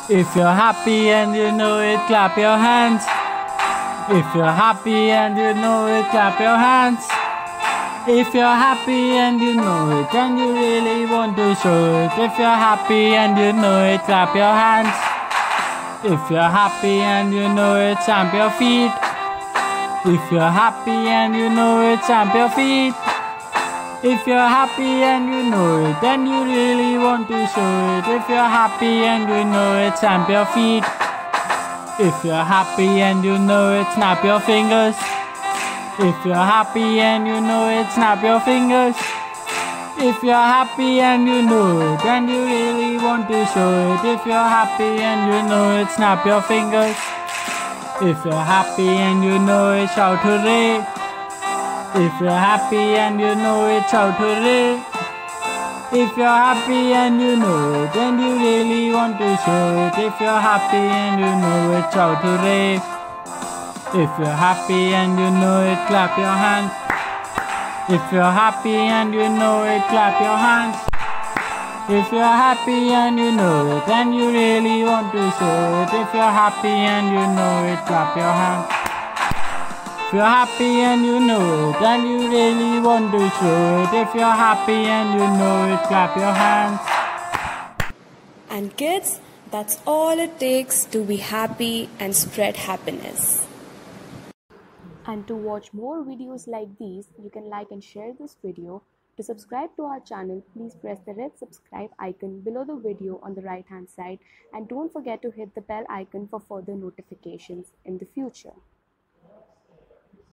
If you're happy and you know it, clap your hands. If you're happy and you know it, clap your hands. If you're happy and you know it and you really want to show it. If you're happy and you know it, clap your hands. If you're happy and you know it, stamp your feet. If you're happy and you know it, stamp your feet. If you're happy and you know it, then you really want to show it. If you're happy and you know it, stamp your feet. If you're happy and you know it, snap your fingers. If you're happy and you know it, snap your fingers. If you're happy and you know it, then you really want to show it. If you're happy and you know it, snap your fingers. If you're happy and you know it, shout hooray. If you're happy and you know it, shout hooray. If you're happy and you know it, then you really want to show it. If you're happy and you know it, shout hooray. If you're happy and you know it, clap your hands. If you're happy and you know it, clap your hands. If you're happy and you know it, then you really want to show it. If you're happy and you know it, clap your hands. If you're happy and you know it, then you really want to show it. If you're happy and you know it, clap your hands. And kids, that's all it takes to be happy and spread happiness. And to watch more videos like these, you can like and share this video. To subscribe to our channel, please press the red subscribe icon below the video on the right hand side, and don't forget to hit the bell icon for further notifications in the future.